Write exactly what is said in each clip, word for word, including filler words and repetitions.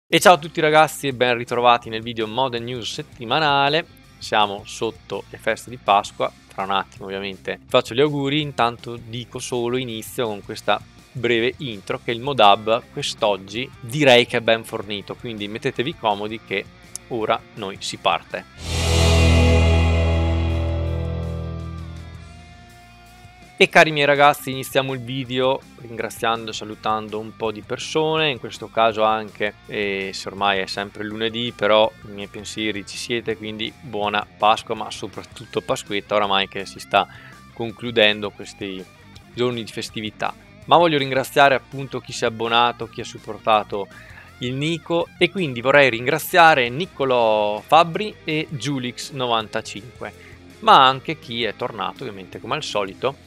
E ciao a tutti ragazzi e ben ritrovati nel video Modern News settimanale. Siamo sotto le feste di Pasqua, tra un attimo ovviamente vi faccio gli auguri, intanto dico solo inizio con questa breve intro che il Modab quest'oggi direi che è ben fornito, quindi mettetevi comodi che ora noi si parte. E cari miei ragazzi, iniziamo il video ringraziando e salutando un po' di persone, in questo caso anche, eh, se ormai è sempre lunedì, però i miei pensieri ci siete, quindi buona Pasqua, ma soprattutto Pasquetta, oramai che si sta concludendo questi giorni di festività. Ma voglio ringraziare appunto chi si è abbonato, chi ha supportato il Nico, e quindi vorrei ringraziare Niccolò Fabbri e Julix novantacinque, ma anche chi è tornato ovviamente come al solito.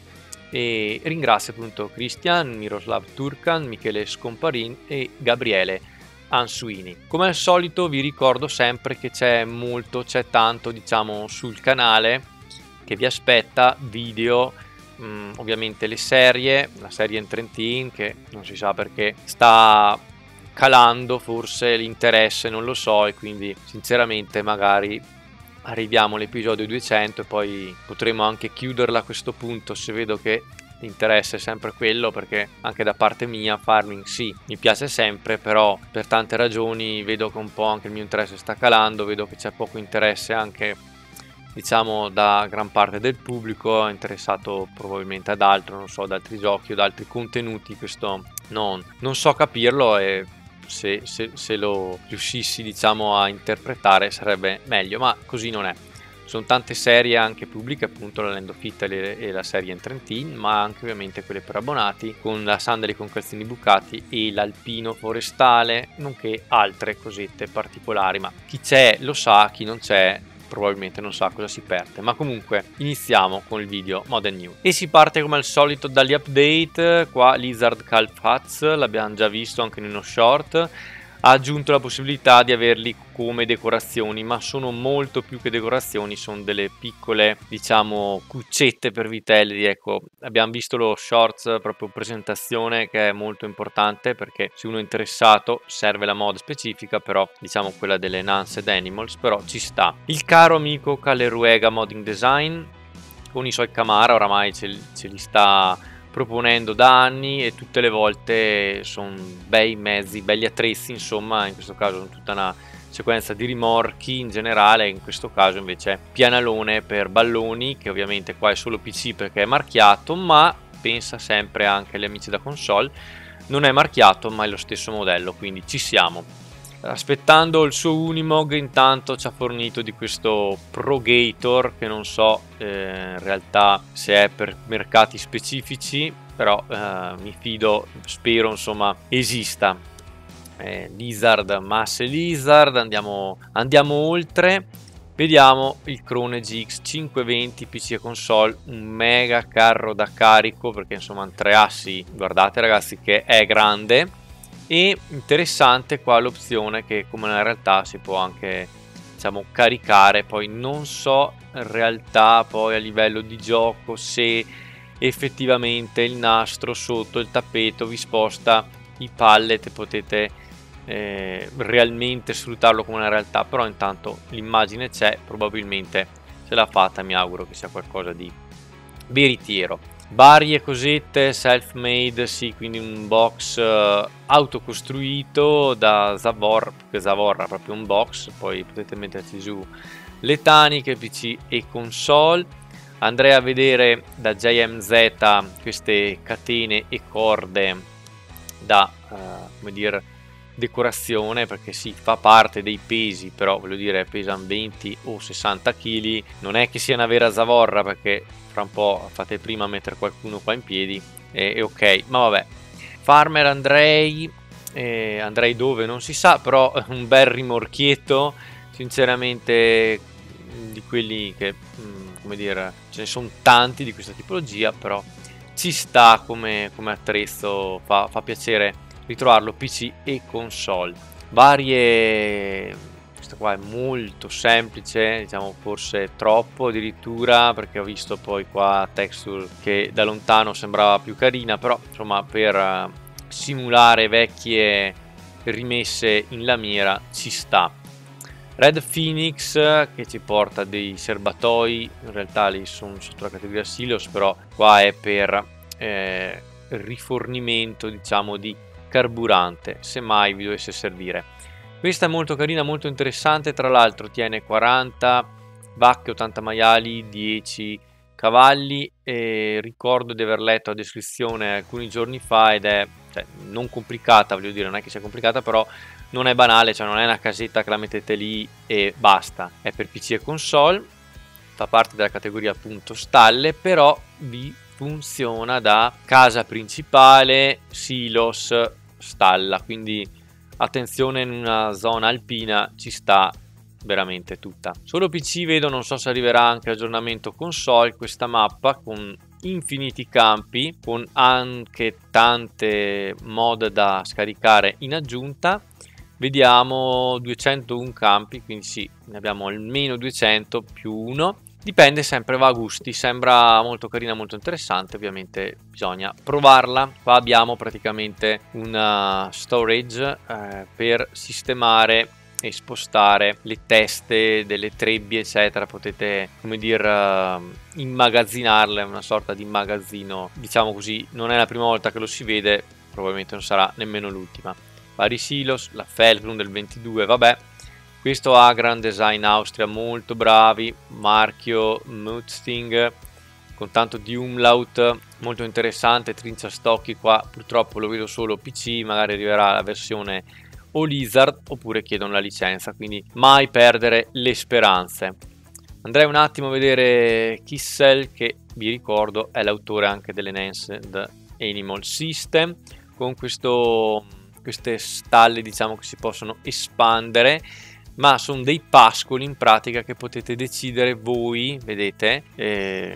E ringrazio appunto Christian, Miroslav Turkan, Michele Scomparin e Gabriele Ansuini. Come al solito vi ricordo sempre che c'è molto, c'è tanto diciamo sul canale che vi aspetta, video, mh, ovviamente le serie, la serie in Trentin che non si sa perché sta calando forse l'interesse, non lo so, e quindi sinceramente magari arriviamo all'episodio duecento e poi potremo anche chiuderla a questo punto, se vedo che l'interesse è sempre quello, perché anche da parte mia farming sì, mi piace sempre, però per tante ragioni vedo che un po' anche il mio interesse sta calando, vedo che c'è poco interesse anche diciamo da gran parte del pubblico, interessato probabilmente ad altro, non so, ad altri giochi o ad altri contenuti. Questo non, non so capirlo, e Se, se, se lo riuscissi diciamo a interpretare sarebbe meglio, ma così non è. Sono tante serie anche pubbliche, appunto la Land of Italy e la serie in Trentin, ma anche ovviamente quelle per abbonati con la Sandali con calzini bucati e l'Alpino forestale, nonché altre cosette particolari, ma chi c'è lo sa, chi non c'è probabilmente non sa cosa si perde. Ma comunque iniziamo con il video Modern News e si parte come al solito dagli update. Qua Lizard Calf Huts l'abbiamo già visto anche in uno short, ha aggiunto la possibilità di averli come decorazioni, ma sono molto più che decorazioni, sono delle piccole diciamo cuccette per vitelli. Ecco, abbiamo visto lo shorts proprio presentazione, che è molto importante perché se uno è interessato serve la mod specifica, però diciamo quella delle Enhanced Animals, però ci sta. Il caro amico Caleruega Modding Design con i suoi Camara oramai ce, ce li sta proponendo da anni e tutte le volte sono bei mezzi, belli attrezzi, insomma in questo caso tutta una sequenza di rimorchi in generale, in questo caso invece pianalone per balloni, che ovviamente qua è solo P C perché è marchiato, ma pensa sempre anche agli amici da console, non è marchiato ma è lo stesso modello, quindi ci siamo. Aspettando il suo Unimog, intanto ci ha fornito di questo Progator che non so eh, in realtà se è per mercati specifici, però eh, mi fido, spero insomma esista. eh, Lizard, masse Lizard, andiamo, andiamo oltre, vediamo il Krone G X cinquecentoventi P C e console, un mega carro da carico perché insomma tre assi, guardate ragazzi che è grande. E interessante qua l'opzione che come in realtà si può anche diciamo caricare, poi non so in realtà poi a livello di gioco se effettivamente il nastro sotto il tappeto vi sposta i pallet e potete eh, realmente sfruttarlo come una realtà, però intanto l'immagine c'è, probabilmente se l'ha fatta, mi auguro che sia qualcosa di veritiero. Varie cosette self-made, sì, quindi un box uh, autocostruito da Zavor, perché Zavor ha proprio un box, poi potete metterci giù le taniche, P C e console. Andrei a vedere da J M Z queste catene e corde da, uh, come dire, decorazione, perché si sì, fa parte dei pesi, però voglio dire pesano venti o sessanta chili, non è che sia una vera zavorra, perché fra un po' fate prima a mettere qualcuno qua in piedi e, e ok, ma vabbè. Farmer andrei eh, andrei dove non si sa, però un bel rimorchietto sinceramente, di quelli che mh, come dire, ce ne sono tanti di questa tipologia, però ci sta come, come attrezzo, fa, fa piacere ritrovarlo P C e console. Varie, questa qua è molto semplice, diciamo forse troppo addirittura, perché ho visto poi qua texture che da lontano sembrava più carina, però insomma per uh, simulare vecchie rimesse in lamiera ci sta. Red Phoenix che ci porta dei serbatoi, in realtà li sono sotto la categoria Silos, però qua è per eh, rifornimento, diciamo, di carburante, se mai vi dovesse servire. Questa è molto carina, molto interessante, tra l'altro tiene quaranta vacche, ottanta maiali, dieci cavalli, e ricordo di aver letto la descrizione alcuni giorni fa ed è, cioè, non complicata, voglio dire, non è che sia complicata, però non è banale, cioè non è una casetta che la mettete lì e basta, è per P C e console, fa parte della categoria appunto stalle, però vi funziona da casa principale, silos, stalla, quindi attenzione, in una zona alpina ci sta veramente tutta. Solo P C vedo, non so se arriverà anche aggiornamento console, questa mappa con infiniti campi, con anche tante mod da scaricare in aggiunta. Vediamo duecentouno campi, quindi sì, ne abbiamo almeno duecento più uno. Dipende, sempre va a gusti, sembra molto carina, molto interessante, ovviamente bisogna provarla. Qua abbiamo praticamente una storage eh, per sistemare e spostare le teste delle trebbie eccetera, potete, come dire, uh, immagazzinarle, una sorta di magazzino, diciamo così. Non è la prima volta che lo si vede, probabilmente non sarà nemmeno l'ultima. Vari silos, la Felgrun del ventidue, vabbè. Questo ha Grand Design Austria, molto bravi, marchio Mutsting con tanto di umlaut, molto interessante. Trinciastocchi qua purtroppo lo vedo solo P C, magari arriverà la versione o Lizard oppure chiedono la licenza, quindi mai perdere le speranze. Andrei un attimo a vedere Kissel, che vi ricordo è l'autore anche dell'Enhanced Animal System, con questo, queste stalle, diciamo, che si possono espandere, ma sono dei pascoli in pratica che potete decidere voi, vedete, eh,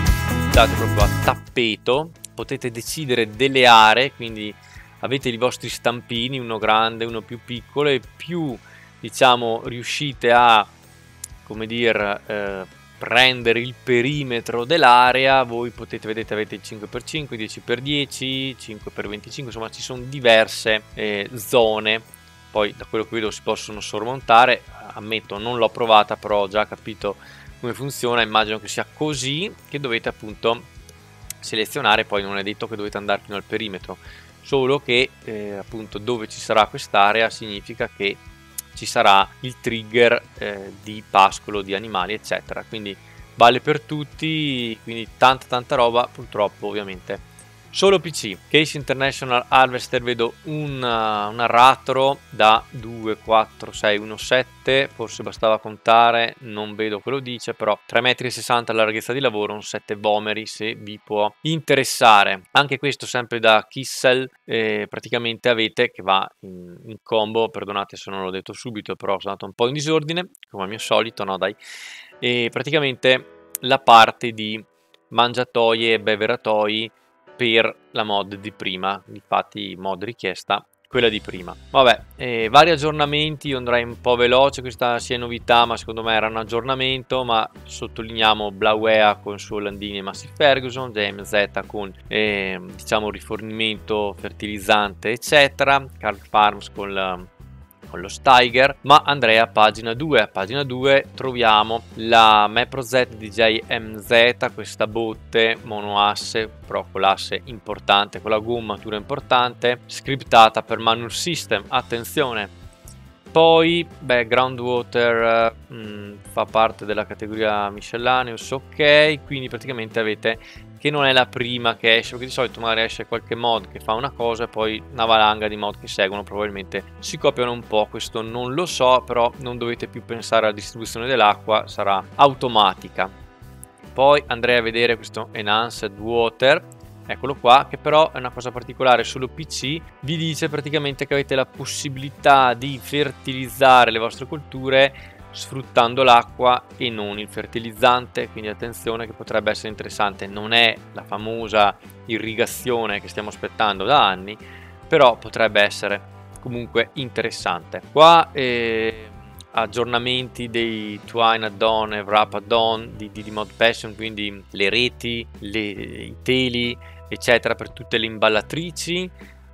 date proprio a tappeto, potete decidere delle aree, quindi avete i vostri stampini, uno grande, uno più piccolo, e più, diciamo, riuscite a, come dire, eh, prendere il perimetro dell'area, voi potete, vedete, avete il cinque per cinque, dieci per dieci, cinque per venticinque, insomma ci sono diverse eh, zone. Poi da quello che vedo si possono sormontare, ammetto non l'ho provata, però ho già capito come funziona, immagino che sia così, che dovete appunto selezionare, poi non è detto che dovete andare fino al perimetro, solo che eh, appunto dove ci sarà quest'area significa che ci sarà il trigger eh, di pascolo di animali eccetera, quindi vale per tutti, quindi tanta tanta roba. Purtroppo ovviamente solo P C. Case International Harvester vedo una, una Ratro da due, quattro, sei, uno, sette, forse bastava contare, non vedo quello dice, però tre virgola sessanta metri la larghezza di lavoro, un sette Vomeri se vi può interessare. Anche questo sempre da Kissel, eh, praticamente avete, che va in, in combo, perdonate se non l'ho detto subito, però sono andato un po' in disordine, come al mio solito, no dai, e praticamente la parte di mangiatoi e beveratoi per la mod di prima, infatti mod richiesta quella di prima. Vabbè, eh, vari aggiornamenti, io andrei un po' veloce, questa sia novità ma secondo me era un aggiornamento, ma sottolineiamo Blauea con il suo Landini e Massey Ferguson, J M Z con eh, diciamo rifornimento fertilizzante eccetera, Carl Farms con la con lo Steiger, ma andrei a pagina due. A pagina due troviamo la MeproZ D J M Z, questa botte monoasse, però con l'asse importante, con la gommatura importante, scriptata per Manure System, attenzione. Poi, beh, Groundwater mh, fa parte della categoria Miscellaneous, ok, quindi praticamente avete che non è la prima che esce, perché di solito magari esce qualche mod che fa una cosa e poi una valanga di mod che seguono, probabilmente si copiano un po', questo non lo so, però non dovete più pensare alla distribuzione dell'acqua, sarà automatica. Poi andrei a vedere questo Enhanced Water, eccolo qua, che però è una cosa particolare, solo P C, vi dice praticamente che avete la possibilità di fertilizzare le vostre colture sfruttando l'acqua e non il fertilizzante, quindi attenzione che potrebbe essere interessante. Non è la famosa irrigazione che stiamo aspettando da anni, però potrebbe essere comunque interessante. Qua eh, aggiornamenti dei Twine add-on e Wrap add-on di, di, di Mod Passion, quindi le reti, le, i teli eccetera per tutte le imballatrici.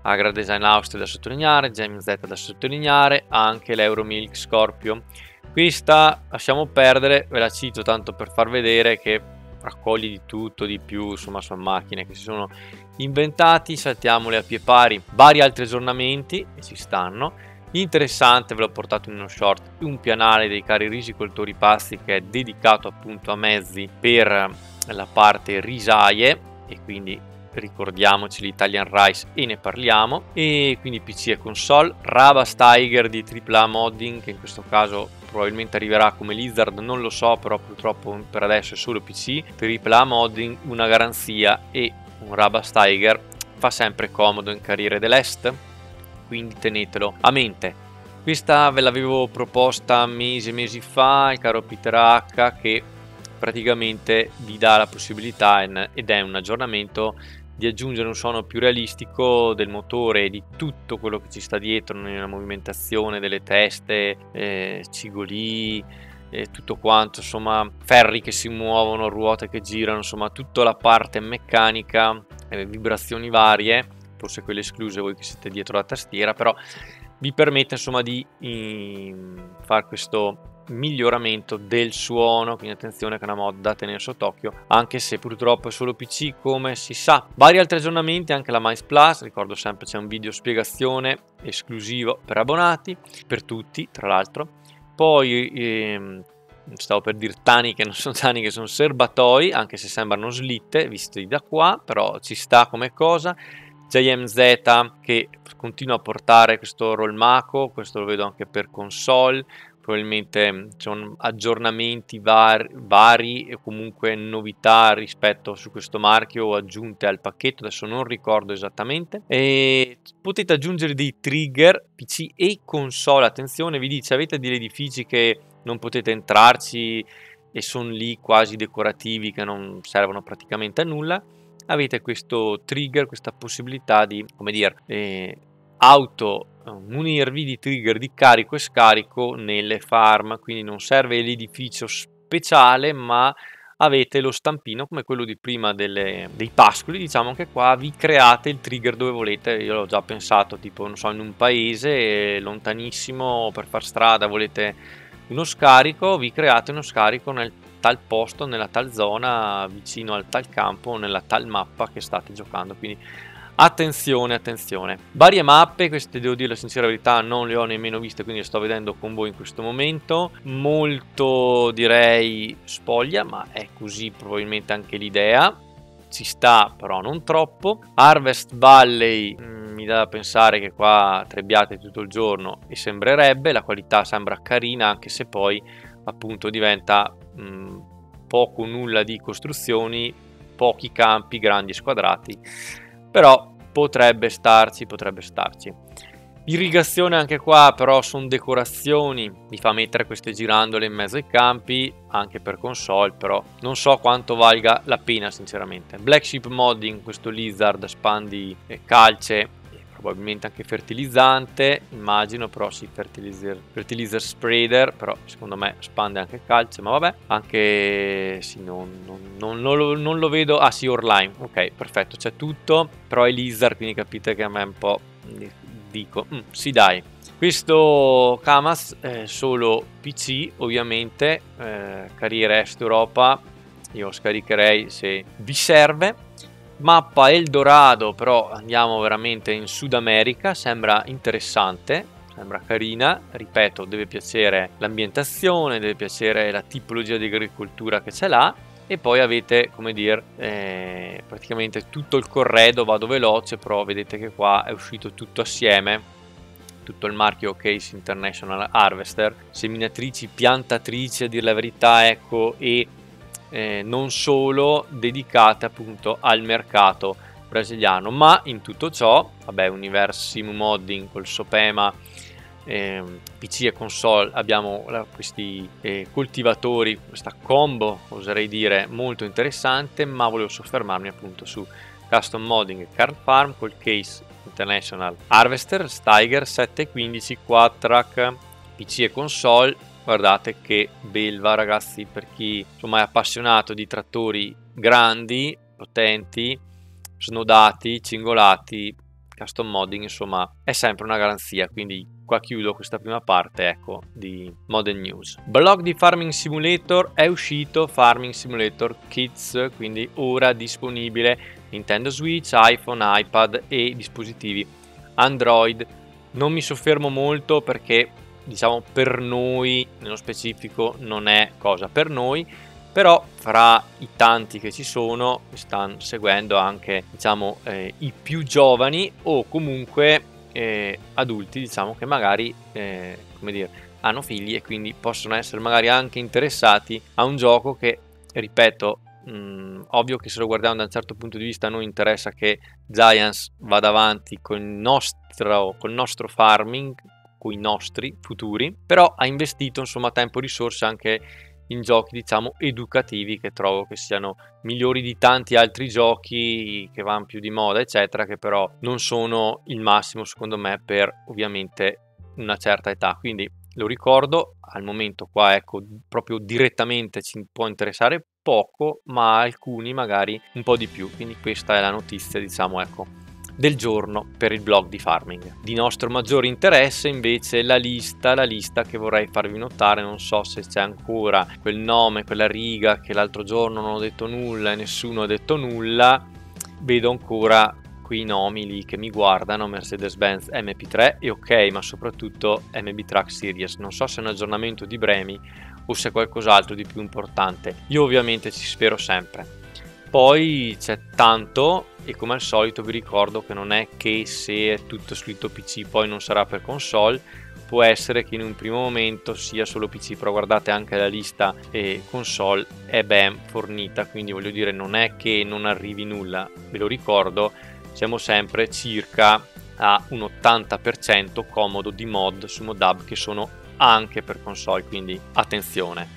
Agra Design Austria da sottolineare, J M Z da sottolineare, anche l'Euromilk Scorpio. Questa lasciamo perdere, ve la cito tanto per far vedere che raccoglie di tutto, di più, insomma sono macchine che si sono inventati. Saltiamole a pie pari, vari altri aggiornamenti che ci stanno. Interessante, ve l'ho portato in uno short, un pianale dei cari risicoltori pazzi che è dedicato appunto a mezzi per la parte risaie, e quindi ricordiamoci l'Italian Rice e ne parliamo. E quindi P C e console, Rabas Tiger di tripla A Modding, che in questo caso probabilmente arriverà come Lizard, non lo so, però purtroppo per adesso è solo P C. tripla A Modding, una garanzia, e un Rabas Tiger fa sempre comodo in Carriere dell'Est, quindi tenetelo a mente. Questa ve l'avevo proposta mesi e mesi fa, il caro Peter H, che praticamente vi dà la possibilità, ed è un aggiornamento, di aggiungere un suono più realistico del motore e di tutto quello che ci sta dietro nella movimentazione delle teste, eh, cigoli, eh, tutto quanto, insomma ferri che si muovono, ruote che girano, insomma tutta la parte meccanica, eh, vibrazioni varie, forse quelle escluse voi che siete dietro la tastiera, però vi permette insomma di fare questo miglioramento del suono. Quindi attenzione che è una mod da tenere sott'occhio, anche se purtroppo è solo P C, come si sa. Vari altri aggiornamenti, anche la Mice Plus, ricordo sempre c'è un video spiegazione esclusivo per abbonati, per tutti tra l'altro. Poi ehm, stavo per dire tani che non sono tani, che sono serbatoi, anche se sembrano slitte visti da qua, però ci sta come cosa. J M Z che continua a portare questo rollmaco, questo lo vedo anche per console, probabilmente ci sono aggiornamenti vari, vari e comunque novità rispetto su questo marchio aggiunte al pacchetto, adesso non ricordo esattamente. E potete aggiungere dei trigger P C e console, attenzione, vi dice avete degli edifici che non potete entrarci e sono lì quasi decorativi, che non servono praticamente a nulla. Avete questo trigger, questa possibilità di, come dire, eh, auto munirvi di trigger di carico e scarico nelle farm, quindi non serve l'edificio speciale, ma avete lo stampino come quello di prima delle, dei pascoli, diciamo che qua vi create il trigger dove volete. Io l'ho già pensato, tipo non so, in un paese lontanissimo per far strada volete uno scarico, vi create uno scarico nel tal posto, nella tal zona, vicino al tal campo, nella tal mappa che state giocando. Quindi attenzione, attenzione. Varie mappe, queste devo dire la sincera verità non le ho nemmeno viste, quindi le sto vedendo con voi in questo momento. Molto direi spoglia, ma è così probabilmente anche l'idea, ci sta però non troppo. Harvest Valley mh, mi dà da pensare che qua trebbiate tutto il giorno e sembrerebbe, la qualità sembra carina, anche se poi appunto diventa mh, poco o nulla di costruzioni, pochi campi grandi e squadrati, però potrebbe starci, potrebbe starci. Irrigazione anche qua, però sono decorazioni, mi fa mettere queste girandole in mezzo ai campi, anche per console, però non so quanto valga la pena sinceramente. Black Sheep Modding, questo lizard spandi e calce, probabilmente anche fertilizzante, immagino, però sì, fertilizer, fertilizer spreader, però secondo me spande anche calce, ma vabbè, anche sì, non, non, non, non, lo, non lo vedo, ah sì, Orlime, ok, perfetto, c'è tutto, però è lizard, quindi capite che a me è un po', dico, mm, sì dai. Questo Camas è solo P C, ovviamente, eh, Carriere Est Europa, io scaricherei se vi serve. Mappa Eldorado, però andiamo veramente in Sud America, sembra interessante, sembra carina, ripeto, deve piacere l'ambientazione, deve piacere la tipologia di agricoltura che c'è là, e poi avete, come dire, eh, praticamente tutto il corredo, vado veloce, però vedete che qua è uscito tutto assieme, tutto il marchio Case International Harvester, seminatrici, piantatrici a dire la verità, ecco, e Eh, non solo dedicate appunto al mercato brasiliano, ma in tutto ciò, vabbè, Universim Modding col Sopema, eh, P C e console, abbiamo la, questi eh, coltivatori, questa combo oserei dire molto interessante, ma volevo soffermarmi appunto su Custom Modding e Card Farm col Case International Harvester, Steiger sette quindici, Quadtrack, P C e console. Guardate che belva, ragazzi, per chi insomma è appassionato di trattori grandi, potenti, snodati, cingolati, custom modding insomma è sempre una garanzia, quindi qua chiudo questa prima parte, ecco, di Modern News. Blog di Farming Simulator, è uscito Farming Simulator Kids, quindi ora disponibile Nintendo Switch, iPhone, iPad e dispositivi Android. Non mi soffermo molto perché diciamo per noi nello specifico non è cosa per noi, però fra i tanti che ci sono stanno seguendo anche diciamo eh, i più giovani o comunque eh, adulti diciamo che magari eh, come dire hanno figli e quindi possono essere magari anche interessati a un gioco che, ripeto, mh, ovvio che se lo guardiamo da un certo punto di vista a noi interessa che Giants vada avanti con il nostro, col nostro farming, con i nostri futuri, però ha investito insomma tempo e risorse anche in giochi diciamo educativi che trovo che siano migliori di tanti altri giochi che vanno più di moda eccetera, che però non sono il massimo secondo me per ovviamente una certa età. Quindi lo ricordo, al momento qua ecco proprio direttamente ci può interessare poco, ma alcuni magari un po' di più, quindi questa è la notizia diciamo ecco del giorno per il blog di Farming. Di nostro maggiore interesse invece la lista, la lista che vorrei farvi notare, non so se c'è ancora quel nome, quella riga che l'altro giorno non ho detto nulla e nessuno ha detto nulla, vedo ancora quei nomi lì che mi guardano, Mercedes-Benz M P tre e ok, ma soprattutto M B Truck Series, non so se è un aggiornamento di Bremi o se è qualcos'altro di più importante, io ovviamente ci spero sempre. Poi c'è tanto e come al solito vi ricordo che non è che se è tutto scritto P C poi non sarà per console, può essere che in un primo momento sia solo P C, però guardate anche la lista e console è ben fornita, quindi voglio dire non è che non arrivi nulla, ve lo ricordo, siamo sempre circa a un ottanta per cento comodo di mod su Modhub che sono anche per console, quindi attenzione.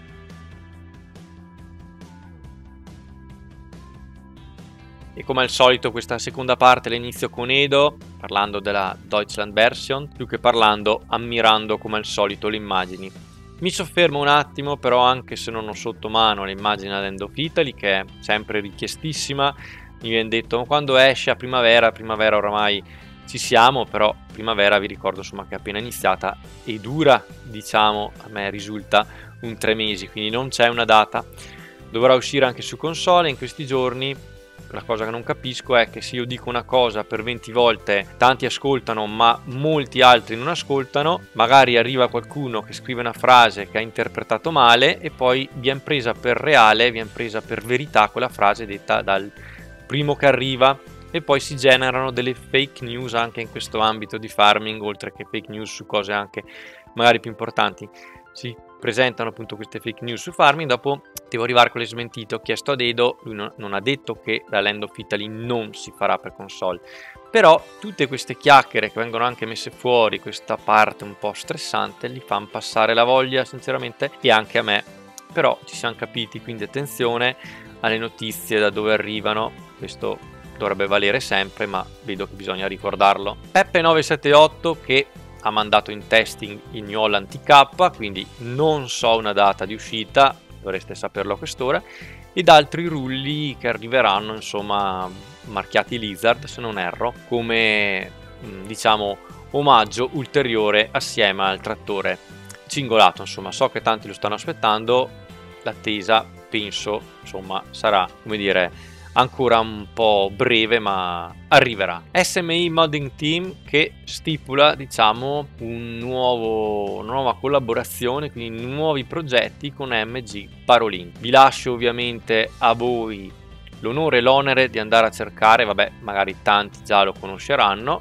E come al solito questa seconda parte la inizio con Edo, parlando della Deutschland Version, più che parlando, ammirando come al solito le immagini. Mi soffermo un attimo però, anche se non ho sotto mano l'immagine Land of Italy, che è sempre richiestissima, mi viene detto quando esce a primavera, primavera oramai ci siamo, però primavera vi ricordo insomma che è appena iniziata e dura, diciamo, a me risulta un tre mesi, quindi non c'è una data. Dovrà uscire anche su console in questi giorni. La cosa che non capisco è che se io dico una cosa per venti volte tanti ascoltano ma molti altri non ascoltano, magari arriva qualcuno che scrive una frase che ha interpretato male e poi viene presa per reale, viene presa per verità quella frase detta dal primo che arriva e poi si generano delle fake news anche in questo ambito di farming, oltre che fake news su cose anche magari più importanti. Si presentano appunto queste fake news su farming, dopo devo arrivare con le smentite. Ho chiesto ad Edo, lui no, non ha detto che la Land of Italy non si farà per console, però tutte queste chiacchiere che vengono anche messe fuori, questa parte un po' stressante, li fanno passare la voglia sinceramente e anche a me, però ci siamo capiti, quindi attenzione alle notizie da dove arrivano, questo dovrebbe valere sempre, ma vedo che bisogna ricordarlo. Peppe nove sette otto che ha mandato in testing il New Holland T K, quindi non so una data di uscita, dovreste saperlo a quest'ora, ed altri rulli che arriveranno, insomma, marchiati Lizard se non erro, come diciamo omaggio ulteriore assieme al trattore cingolato. Insomma, so che tanti lo stanno aspettando, l'attesa penso insomma sarà, come dire, ancora un po' breve, ma arriverà. S M I Modding Team che stipula diciamo un nuovo, una nuova collaborazione, quindi nuovi progetti con M G Parolin. Vi lascio ovviamente a voi l'onore e l'onere di andare a cercare, vabbè magari tanti già lo conosceranno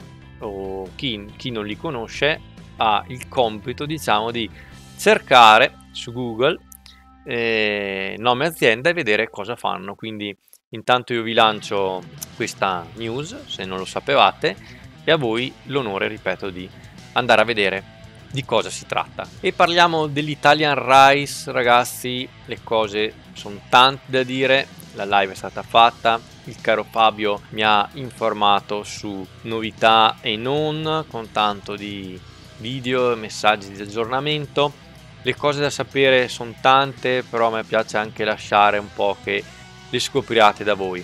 o chi, chi non li conosce ha il compito diciamo di cercare su Google eh, nome azienda e vedere cosa fanno. Quindi intanto io vi lancio questa news se non lo sapevate e a voi l'onore, ripeto, di andare a vedere di cosa si tratta. E parliamo dell'Italian Rice, ragazzi, le cose sono tante da dire, la live è stata fatta, il caro Fabio mi ha informato su novità e non, con tanto di video e messaggi di aggiornamento. Le cose da sapere sono tante, però a me piace anche lasciare un po' che le scopriate da voi.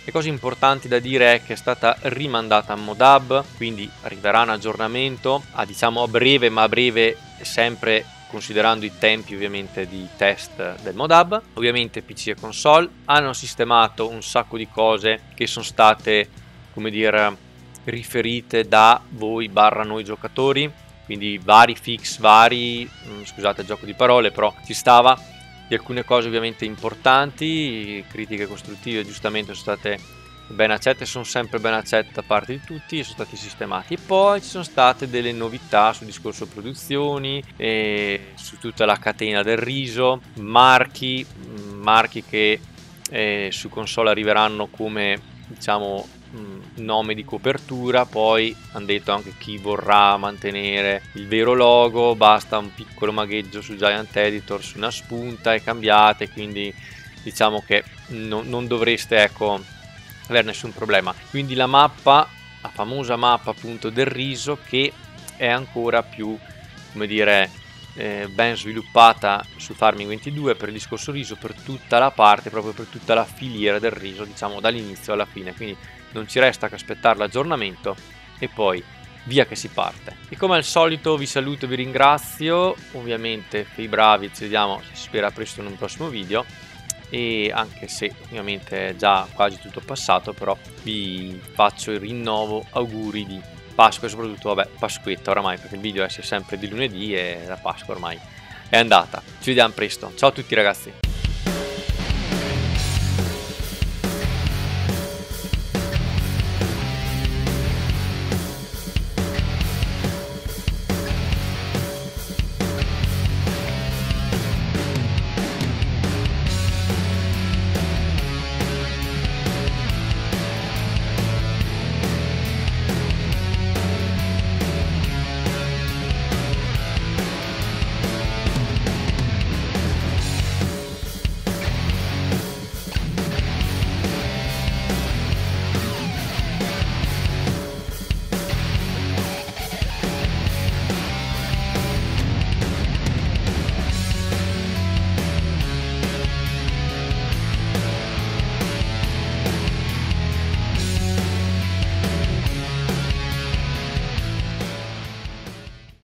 Le cose importanti da dire è che è stata rimandata a Modab, quindi arriverà un aggiornamento a diciamo a breve, ma a breve sempre considerando i tempi ovviamente di test del Modab. Ovviamente P C e console hanno sistemato un sacco di cose che sono state, come dire, riferite da voi barra noi giocatori, quindi vari fix, vari, scusate il gioco di parole, però ci stava, di alcune cose ovviamente importanti, critiche costruttive giustamente sono state ben accette, sono sempre ben accette da parte di tutti e sono stati sistemati. E poi ci sono state delle novità sul discorso produzioni e su tutta la catena del riso, marchi, marchi che eh, su console arriveranno come diciamo nome di copertura. Poi hanno detto anche chi vorrà mantenere il vero logo, basta un piccolo magheggio su Giant Editor su una spunta e cambiate, quindi diciamo che no, non dovreste ecco avere nessun problema. Quindi la mappa, la famosa mappa appunto del riso, che è ancora più, come dire, eh, ben sviluppata su Farming ventidue per il discorso riso, per tutta la parte, proprio per tutta la filiera del riso, diciamo dall'inizio alla fine. Quindi non ci resta che aspettare l'aggiornamento e poi via che si parte. E come al solito vi saluto e vi ringrazio, ovviamente fai bravi, ci vediamo, si spera presto in un prossimo video, e anche se ovviamente è già quasi tutto passato, però vi faccio il rinnovo auguri di Pasqua e soprattutto vabbè Pasquetta oramai, perché il video esce sempre di lunedì e la Pasqua ormai è andata. Ci vediamo presto, ciao a tutti ragazzi.